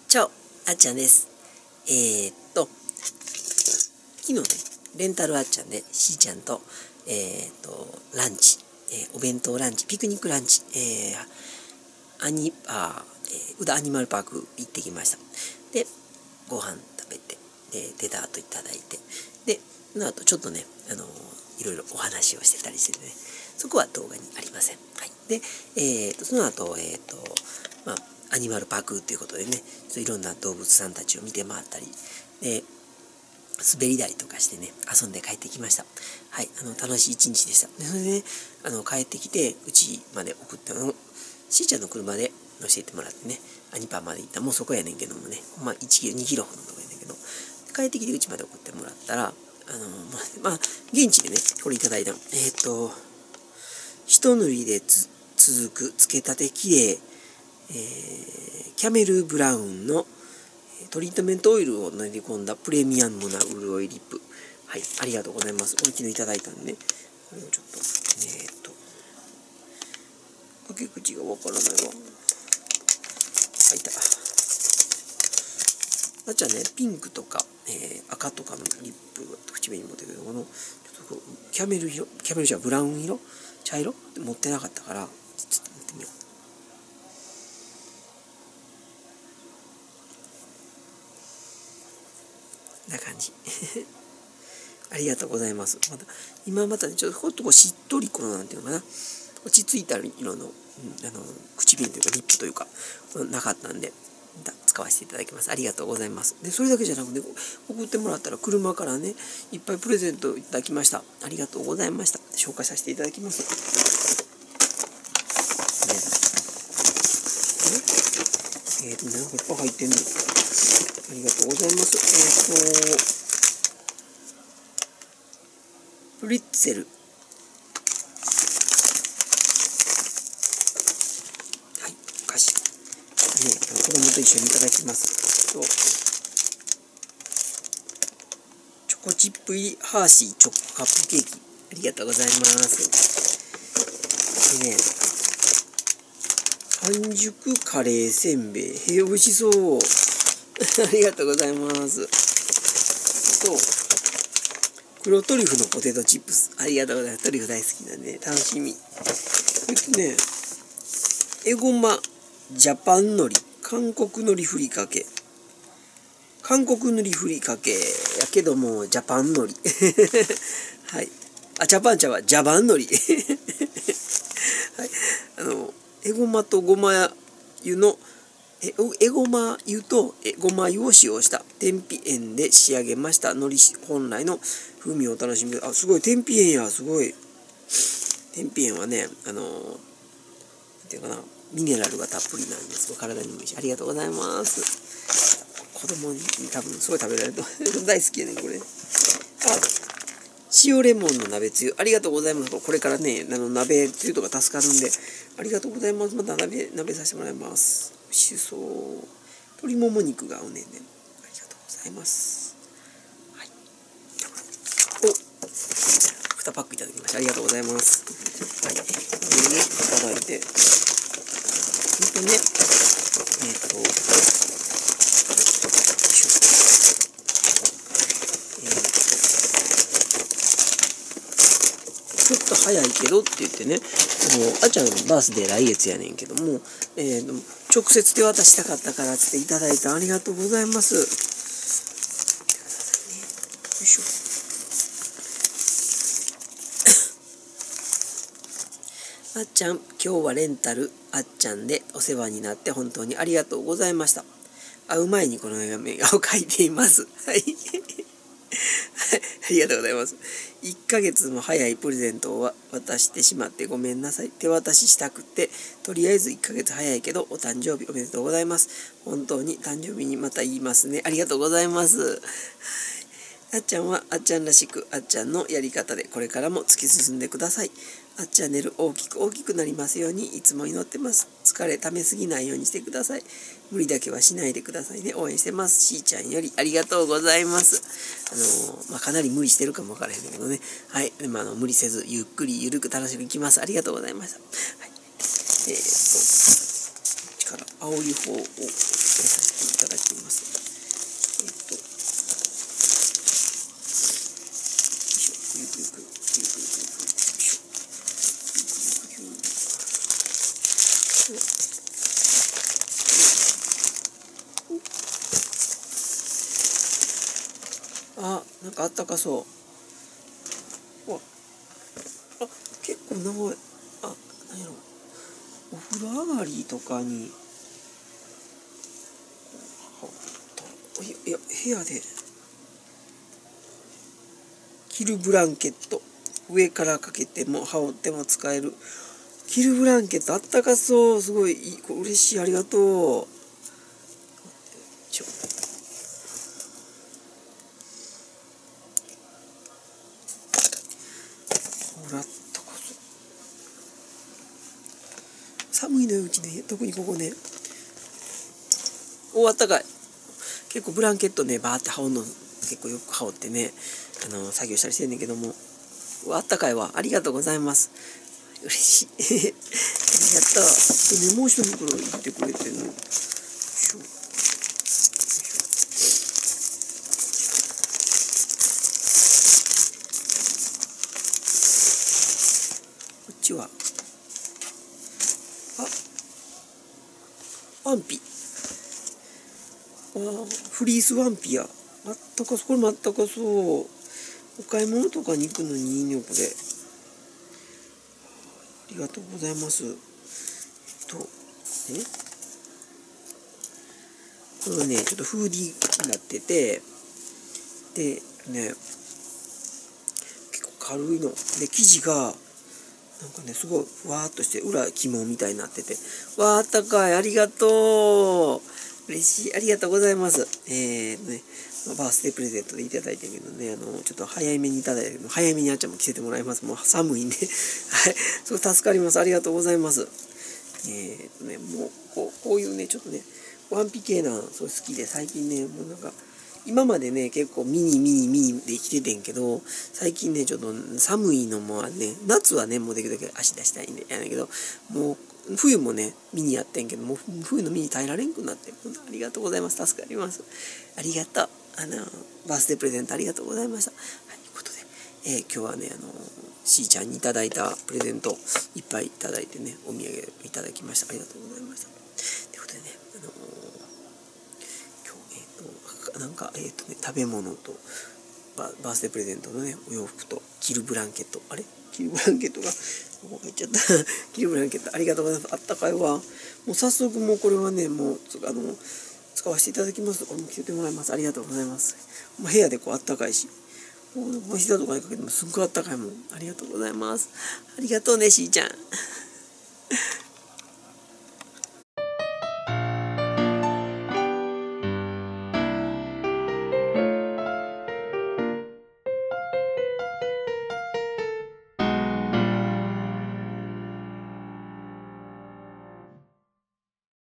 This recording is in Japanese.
チャオ、あっちゃんです。昨日ね、レンタルあっちゃんで、しーちゃんと、ランチ、お弁当ランチ、ピクニックランチ、宇田アニマルパーク行ってきました。で、ご飯食べて、で、デザートいただいて、で、その後ちょっとね、いろいろお話をしてたりしてね、そこは動画にありません。はい。で、その後、アニマルパークということでね、いろんな動物さんたちを見て回ったり、で、滑り台とかしてね、遊んで帰ってきました。はい、楽しい一日でした。で、それでね、帰ってきて、うちまで送ってしーちゃんの車で乗せてもらってね、アニパーまで行ったら、もうそこやねんけどもね、1キロ、2キロほどのとこやねんけど、帰ってきてうちまで送ってもらったら、現地でね、これいただいたの。一塗りで続く、つけたてきれい、キャメルブラウンのトリートメントオイルを練り込んだプレミアムな潤いリップ。はい、ありがとうございます。これ昨日いただいたんでね、これをちょっと、開け口がわからないわ。いた。あっちゃんね、ピンクとか、赤とかのリップ、口紅持ってるけど、この、ちょっとこうキャメルじゃブラウン色茶色って持ってなかったから、ちょっと持ってみよう。な感じありがとうございます。今またね、ちょっとほっとこうしっとりこのなんていうのかな、落ち着いた色の、口紅というかリップというかなかったんで、使わせていただきます。ありがとうございます。で、それだけじゃなくて、送ってもらったら車からね、いっぱいプレゼントいただきました。ありがとうございました。紹介させていただきます。なんかいっぱい入ってんの。ありがとうございます。プリッツェル。はい、お菓子。ね、子供と一緒にいただきます。チョコチップ入りハーシーチョコカップケーキ。ありがとうございます。でね、半熟カレーせんべい。美味しそう。ありがとうございます。黒トリュフのポテトチップス。ありがとうございます。トリュフ大好きなんで、楽しみ。エゴマ、ジャパンのり、韓国のりふりかけ。韓国のりふりかけやけども、ジャパンのり。はい。ジャパン茶はジャバンのり。はい。エゴマとごま油の、エゴマ油とごま油を使用した天日塩で仕上げました。海苔本来の風味をお楽しみ。すごい、天日塩や、すごい。天日塩はね、なんていうかな、ミネラルがたっぷりなんです。体にもいいし、ありがとうございます。子供に多分すごい食べられると大好きやねん、これ。塩レモンの鍋つゆ、ありがとうございます。これからね、鍋つゆとか助かるんで、ありがとうございます。また鍋させてもらいます。美味しそう。鶏もも肉が合うねんね。ありがとうございます。はい。2パックいただきました。ありがとうございます。はい。これね、いただいて、本当ね、ちょっと早いけどって言ってね、あっちゃんのバースデー来月やねんけども、直接手渡したかったからっていただいてありがとうございます。よいしょ。あっちゃん、今日はレンタルあっちゃんでお世話になって本当にありがとうございました。会う前にこの絵を描いています。はい。ありがとうございます。1ヶ月も早いプレゼントを渡してしまってごめんなさい。手渡ししたくて、とりあえず1ヶ月早いけど、お誕生日おめでとうございます。本当に誕生日にまた言いますね。ありがとうございます。あっちゃんはあっちゃんらしく、あっちゃんのやり方でこれからも突き進んでください。あっチャンネル大きくなりますようにいつも祈ってます。疲れためすぎないようにしてください。無理だけはしないでくださいね。応援してます。しーちゃんよりありがとうございます。かなり無理してるかもわからへんけどね。はい。でも無理せずゆっくりゆるく楽しくいきます。ありがとうございました。はい。力青い方をさせていただきなんかあったかそう。わ、あ、結構長い。あ、なんやろ、お風呂上がりとかにいや部屋で着るブランケット、上からかけても羽織っても使える着るブランケット、あったかそう。すごいいい、嬉しい、ありがとう。ほら、あったかそう。寒いのようちね、特にここね。あったかい。結構ブランケットねバーって羽織るの結構よく羽織ってね、作業したりしてんねんけども、あったかいわ。ありがとうございます。嬉しい。ありがとう。でね、もう一袋言ってくれてるの。こっちはワンピ。フリースワンピや。あったかそう。これもあったかそう。お買い物とかに行くのにいいね、これ。ありがとうございます。これはね、ちょっとフーディーになってて、で、ね、結構軽いの。で、生地が、なんかね、すごいふわーっとして、裏肝みたいになってて、わー、あったかい。ありがとう。嬉しい。ありがとうございます。バースデープレゼントでいただいてるけどね、ちょっと早めにいただいて、早めにあっちゃんも着せてもらいます。もう寒いんで。はい。すごい助かります。ありがとうございます。もう、こういうね、ちょっとね、ワンピ系な、そう好きで、最近ね、もうなんか、今までね、結構ミニで着ててんけど、最近ね、ちょっと寒いのもね、夏はね、もうできるだけ足出したいんで、やねんけど、もう、冬もね、ミニやってんけど、もう冬のミニ耐えられんくなって、ありがとうございます。助かります。ありがとう。バースデープレゼントありがとうございました。はい、ということで、今日はね、しーちゃんにいただいたプレゼント、いっぱいいただいてね、お土産いただきました。ありがとうございました。ということでね、今日、なんか、食べ物と、バースデープレゼントのね、お洋服と、着るブランケット。あれ着るブランケットが、ここ入っちゃった。着るブランケット、ありがとうございます。あったかいわ。もう早速もうこれはね、もう、使わせていただきます。これも着せてもらいます。ありがとうございます。部屋でこうあったかいし、もう膝とかにかけてもすっごいあったかいもん。ありがとうございます。ありがとうね、しーちゃん。